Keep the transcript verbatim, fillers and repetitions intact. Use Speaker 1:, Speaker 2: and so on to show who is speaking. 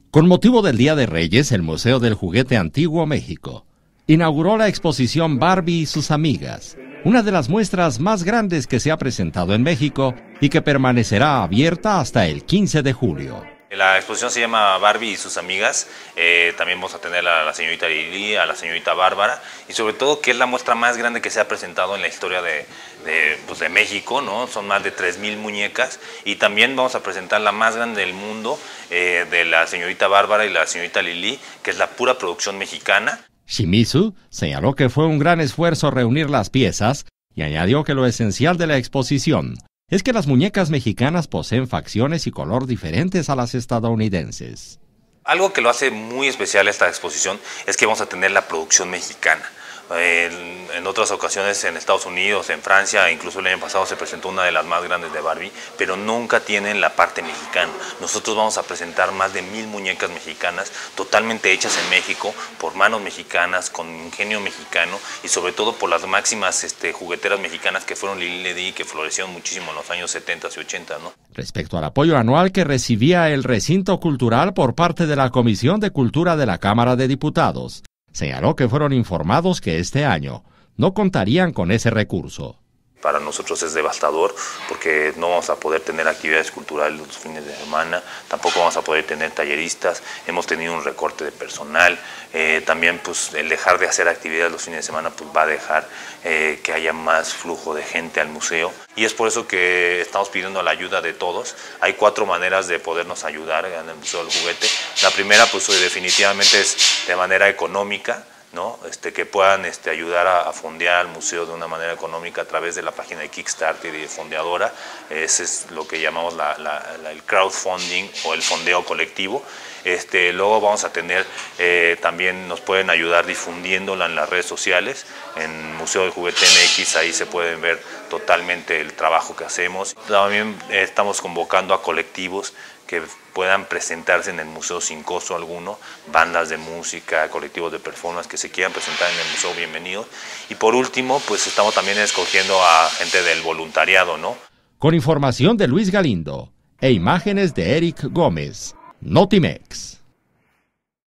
Speaker 1: Con motivo del Día de Reyes, el Museo del Juguete Antiguo México inauguró la exposición Barbie y sus amigas, una de las muestras más grandes que se ha presentado en México y que permanecerá abierta hasta el quince de julio.
Speaker 2: La exposición se llama Barbie y sus amigas, eh, también vamos a tener a la señorita Lili, a la señorita Bárbara, y sobre todo que es la muestra más grande que se ha presentado en la historia de, de, pues de México, ¿no? Son más de tres mil muñecas, y también vamos a presentar la más grande del mundo, eh, de la señorita Bárbara y la señorita Lili, que es la pura producción mexicana.
Speaker 1: Shimizu señaló que fue un gran esfuerzo reunir las piezas y añadió que lo esencial de la exposición es que las muñecas mexicanas poseen facciones y color diferentes a las estadounidenses.
Speaker 2: Algo que lo hace muy especial esta exposición es que vamos a tener la producción mexicana. En, en otras ocasiones en Estados Unidos, en Francia, incluso el año pasado se presentó una de las más grandes de Barbie, pero nunca tienen la parte mexicana. Nosotros vamos a presentar más de mil muñecas mexicanas, totalmente hechas en México, por manos mexicanas, con ingenio mexicano y sobre todo por las máximas este, jugueteras mexicanas que fueron Lili Ledy, que florecieron muchísimo en los años setenta y ochenta, ¿no?
Speaker 1: Respecto al apoyo anual que recibía el recinto cultural por parte de la Comisión de Cultura de la Cámara de Diputados, señaló que fueron informados que este año no contarían con ese recurso.
Speaker 2: Para nosotros es devastador porque no vamos a poder tener actividades culturales los fines de semana, tampoco vamos a poder tener talleristas, hemos tenido un recorte de personal, eh, también pues el dejar de hacer actividades los fines de semana pues va a dejar eh, que haya más flujo de gente al museo y es por eso que estamos pidiendo la ayuda de todos. Hay cuatro maneras de podernos ayudar en el Museo del Juguete. La primera pues definitivamente es de manera económica, ¿no? Este, que puedan este, ayudar a, a fondear al museo de una manera económica a través de la página de Kickstarter y de Fondeadora. Ese es lo que llamamos la, la, la, el crowdfunding o el fondeo colectivo. Este, luego vamos a tener, eh, también nos pueden ayudar difundiéndola en las redes sociales, en Museo del Juguete M X, ahí se pueden ver totalmente el trabajo que hacemos. También eh, estamos convocando a colectivos que puedan presentarse en el museo sin costo alguno, bandas de música, colectivos de performance que se quieran presentar en el museo, bienvenidos. Y por último, pues estamos también escogiendo a gente del voluntariado, ¿no?
Speaker 1: Con información de Luis Galindo e imágenes de Eric Gómez, Notimex.